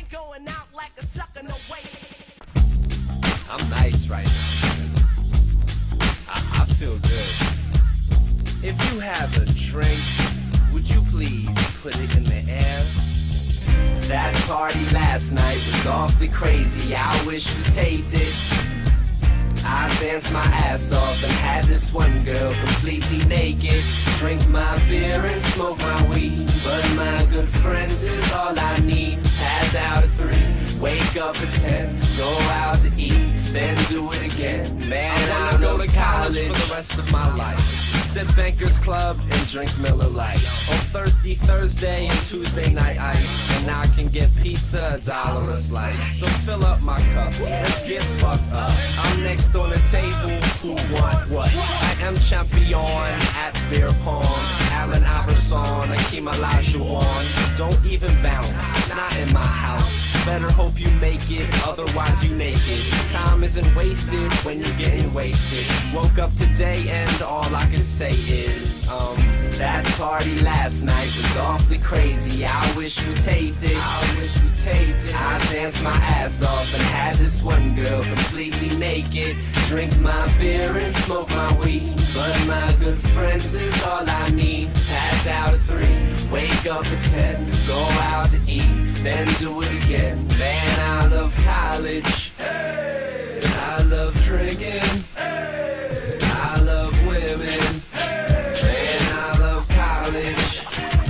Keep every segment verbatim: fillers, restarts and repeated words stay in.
going out like a sucker, no way. I'm nice right now. I, I feel good. If you have a drink, would you please put it in the air? That party last night was awfully crazy. I wish we taped it. I danced my ass off and had this one girl completely naked. Drink my beer and smoke my weed, but my good friends is all I need. Pass out at three, wake up at ten, go out to eat, then do it again. Man, I, I go to college for the rest of my life. Sip Bankers Club and drink Miller Lite. On Thirsty Thursday and Tuesday night ice, and I can get pizza a dollar a slice. So fill up my cup, let's get fucked up. I'm next on the table, who want what? I am champion at beer pong. Allen Iverson, Akeem Olajuwon. Don't even bounce, not in my house. Better hope you make it, otherwise you naked. Time isn't wasted when you're getting wasted. Woke up today and all I can say is, um, that party last night was awfully crazy. I wish we taped it. I wish we taped it. I danced my ass off and had this one girl completely naked. Drink my beer and smoke my weed, but my good friends is all I need. Pass out at three, wake up at ten, go out to eat, then do it again. Man, I love college. Hey. I love drinking. Hey. I love women. Hey. Man, I love college.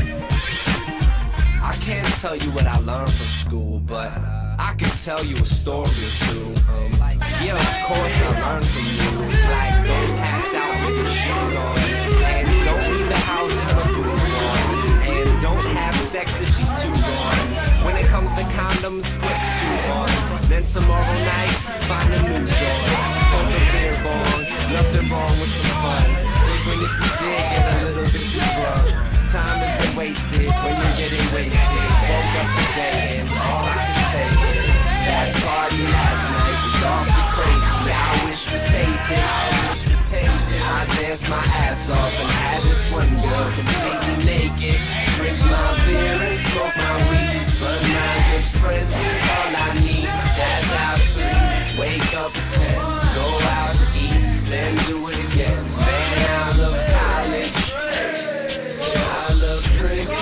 I can't tell you what I learned from school, but I can tell you a story or two. Um, yeah, of course I learned some rules, like don't pass out with your shoes on, and don't leave the house till the booze on, and don't have sex if she's too gone. When it comes to condoms, put two on. Then tomorrow night, find a new joy. Pump a beer bong, nothing wrong with some fun, even if you did get a little bit too drunk. Time isn't wasted when you're getting wasted. Woke up today and all I can say is that party last night was awfully crazy. I wish we taped it. I wish we taped it. I danced my ass off and had this one girl completely naked. Drink my beer and smoke my weed, but my good friends is all I need. Pass out at three, wake up at ten, go out to eat, then do it again. Man, I love college. I love drinking.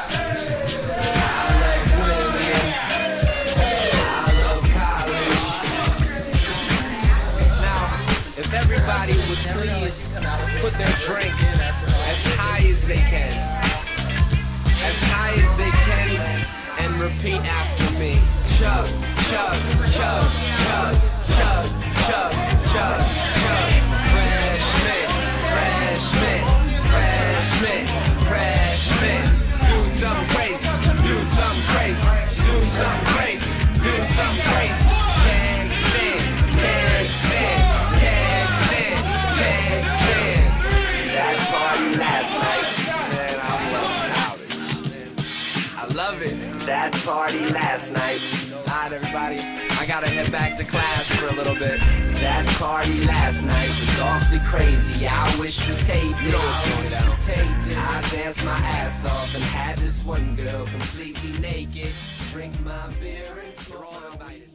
I love women. I love college. Now, if everybody would please put their drink as high as they can, as high as they can, and repeat after me. Chug, chug, chug, chug, chug, chug, chug, chug. Fresh mint, fresh mint, fresh mint, fresh mint. Do something crazy, do something crazy, do something crazy, do something crazy. Can't stand, can't stand, can't stand, can't stand. That party last night, man, I love college. I love it. That party last night. Alright, everybody, I gotta head back to class for a little bit. That party last night was awfully crazy. I wish we taped it. You know what's going down. Taped it. I danced my ass off and had this one girl completely naked. Drink my beer and smoke my weed.